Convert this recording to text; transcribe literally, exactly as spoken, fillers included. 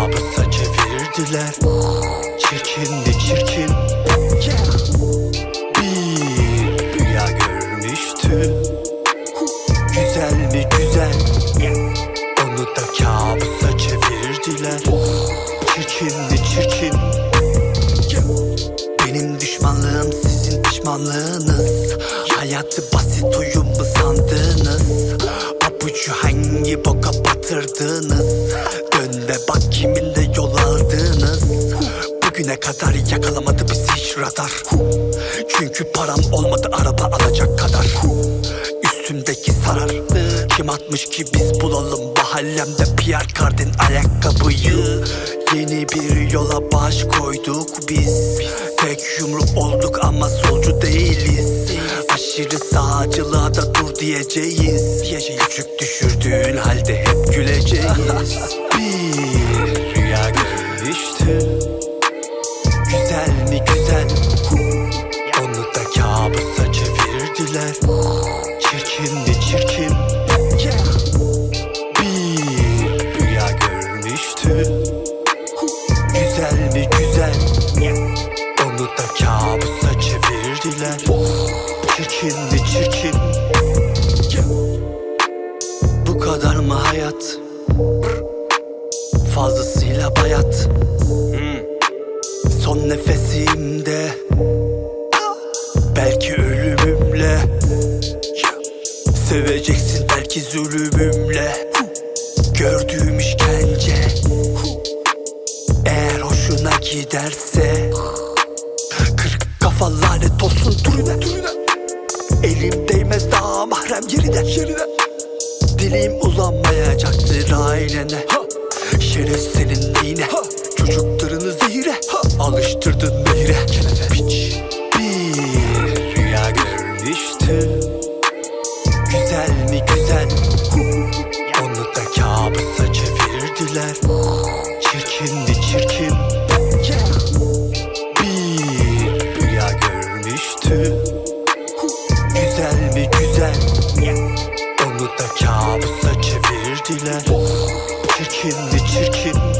kabusa çevirdiler. Çirkin mi çirkin, bir rüya görmüştü. Güzel mi güzel, onu da kabusa çevirdiler. Çirkin mi çirkin, benim düşmanlığım sizin pişmanlığınız. Hayatı basit oyun mu sandınız? Pabucu hangi boka batırdınız? Dön ve bak kiminle yol aldınız. Bugüne kadar yakalamadı bizi hiç radar. Çünkü param olmadı araba alacak kadar. Üstümdeki sarar, kim atmış ki biz bulalım mahallemde Pierre Cardin ayakkabıyı. Yeni bir yola baş koyduk biz. Tek yumruk olduk ama solcu değiliz. Aşırı sağcılığa da dur diyeceğiz. Küçük düşürdüğün halde hep güleceğiz. Bir rüya görmüştüm. Güzel mi güzel, onu da kabusa çevirdiler. Çirkin mi çirkin, bir rüya görmüştüm. Güzel mi güzel, onu da kabusa çevirdiler. Çirkin mi çirkin, bu kadar mı hayat? Fazlasıyla bayat. Son nefesimde, belki ölümümle. Seveceksin belki zulümümle. Gördüğüm işkence, eğer hoşuna giderse, kırk kafa lanet olsun türüne, türüne. Elim değmez daha mahrem yerine, yerine. Dilim uzanmayacaktır ailene. Şeref senin neyine, çocuklarını zehire alıştırdın nehire. Piç. Bir rüya görmüştüm. Güzel mi güzel, onu da kabusa çevirdiler. Çirkin mi çirkin, bir rüya görmüştüm. Güzel mi güzel, onu da kabusa çevirdiler. Çirkin mi çirkin,